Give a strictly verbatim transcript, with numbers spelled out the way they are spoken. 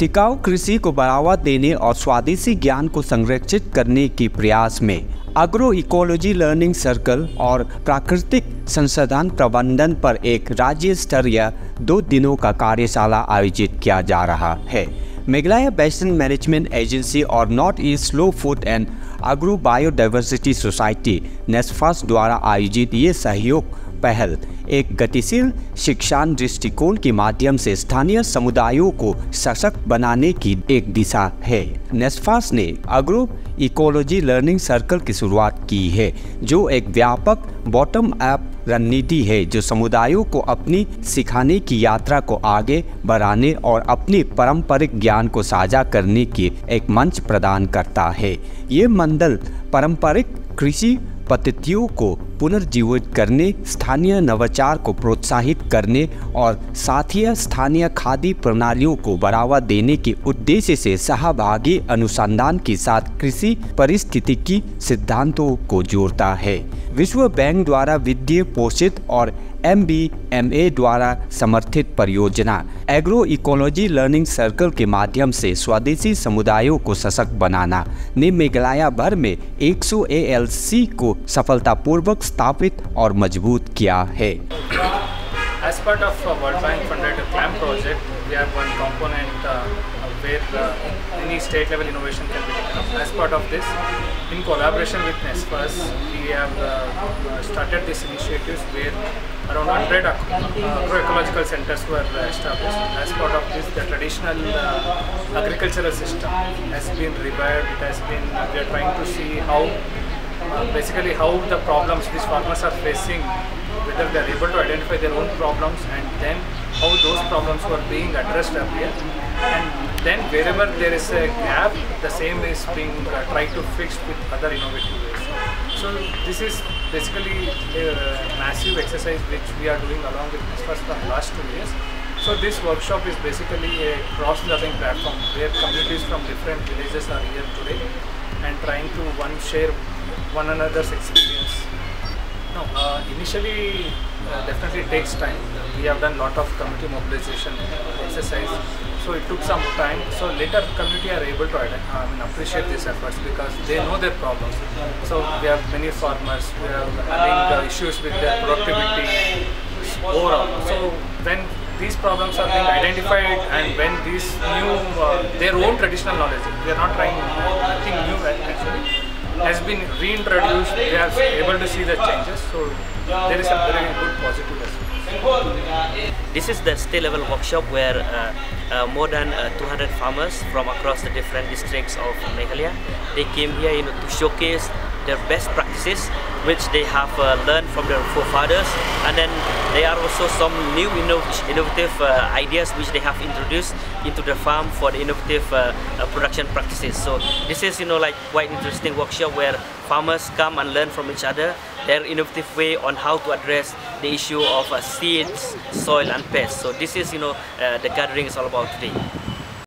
टिकाऊ कृषि को बढ़ावा देने और स्वदेशी ज्ञान को संरक्षित करने के प्रयास में एग्रो इकोलॉजी लर्निंग सर्कल और प्राकृतिक संसाधन प्रबंधन पर एक राज्य स्तरीय दो दिनों का कार्यशाला आयोजित किया जा रहा है। मेघालय बेसिन मैनेजमेंट एजेंसी और north east slow food and agro biodiversity society NESFAS द्वारा आयोजित ये सहयोग पहल एक गतिशील शिक्षा दृष्टिकोण के माध्यम से स्थानीय समुदायों को सशक्त बनाने की एक दिशा है। नेस्फास ने एग्रो इकोलॉजी लर्निंग सर्कल की शुरुआत की है, जो एक व्यापक बॉटम अप रणनीति है जो समुदायों को अपनी सिखाने की यात्रा को आगे बढ़ाने और अपनी पारंपरिक ज्ञान को साझा करने की एक मंच प्रदान करता है। ये मंडल पारंपरिक कृषि पद्धतियों को पुनर्जीवित करने, स्थानीय नवाचार को प्रोत्साहित करने और साथ ही स्थानीय खाद्य प्रणालियों को बढ़ावा देने के उद्देश्य से सहभागी अनुसंधान के साथ कृषि पारिस्थितिकी सिद्धांतों को जोड़ता है। विश्व बैंक द्वारा वित्तीय पोषित और एम बी एम ए द्वारा समर्थित परियोजना एग्रो इकोलॉजी लर्निंग सर्कल के माध्यम से स्वदेशी समुदायों को सशक्त बनाना ने मेघालय भर में एक सौ ए एल सी को सफलतापूर्वक स्थापित और मजबूत किया है। As part of uh, World Bank funded CLAMP project, we have one component uh, where uh, any state level innovation can be taken up. As part of this, in collaboration with NESFAS, we have uh, started these initiatives where around one hundred uh, agroecological centers were uh, established. As part of this, the traditional uh, agricultural system has been revived. It has been, we are trying to see how, uh, basically how the problems which farmers are facing, whether they are able to identify their own problems and then how those problems were being addressed earlier, and then wherever there is a gap, the same is being uh, tried to fix with other innovative ways. So this is basically a massive exercise which we are doing along with NESFAS for the last two years. So this workshop is basically a cross-learning platform where communities from different villages are here today and trying to one share one another's experience. No, uh, initially uh, definitely takes time. We have done lot of community mobilization exercise, so it took some time. So later community are able to uh, I mean, appreciate these efforts because they know their problems. So we have many farmers who are having uh, issues with their productivity overall. So when these problems are being identified and when these new, uh, their own traditional knowledge, we are not trying anything new actually, has been reintroduced, they are able to see the changes, so there is a very good positive response. This is the state level workshop where uh, uh, more than uh, two hundred farmers from across the different districts of Meghalaya, they came here, you know, to showcase their best practices which they have uh, learned from their forefathers, and then there are also some new innovative uh, ideas which they have introduced into the farm for the innovative uh, uh, production practices. So this is, you know, like quite interesting workshop where farmers come and learn from each other their innovative way on how to address the issue of uh, seeds, soil and pests. So this is, you know, uh, the gathering is all about today.